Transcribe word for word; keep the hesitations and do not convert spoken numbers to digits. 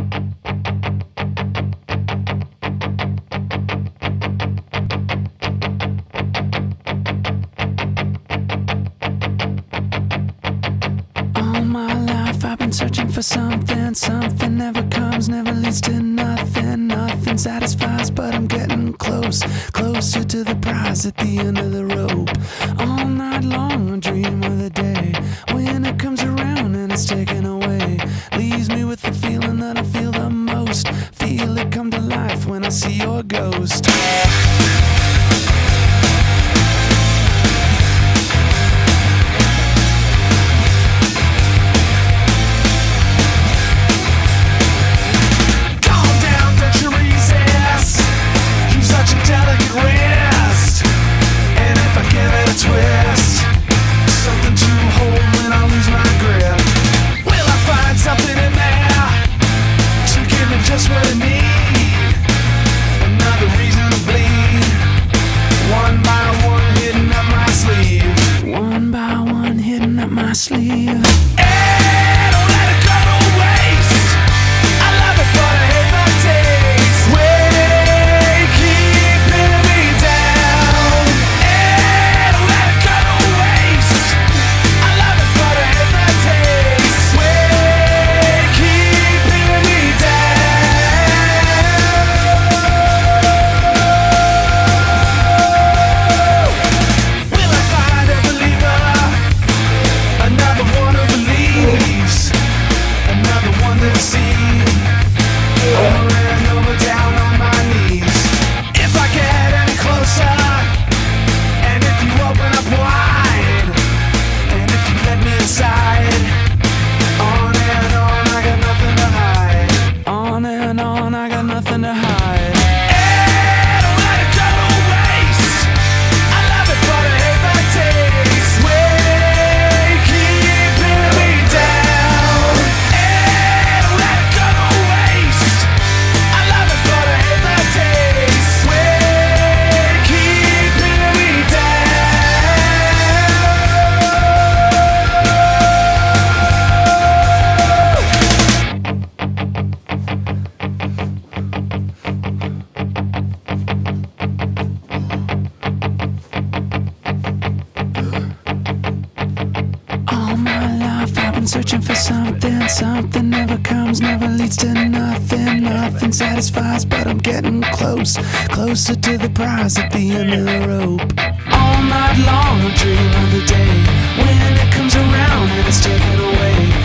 Searching for something, something never comes, never leads to nothing. Nothing satisfies, but I'm getting close, closer to the prize at the end of the rope. All night long I dream of the day when it comes around and it's taken away. Leaves me with the feeling that I feel the most. Feel it come to life when I see your ghost. Just what I need, another reason to bleed. One by one hitting up my sleeve. One by one hitting up my sleeve. Hey, don't let it go to waste. I love it, but I hate the taste. Way keeping me down. Hey, don't let it go to waste. I love it, but I hate the taste. Way keeping me down. Searching for something, something never comes, never leads to nothing. Nothing satisfies, but I'm getting close, closer to the prize at the end of the rope. All night long I dream of the day when it comes around and it's taken away.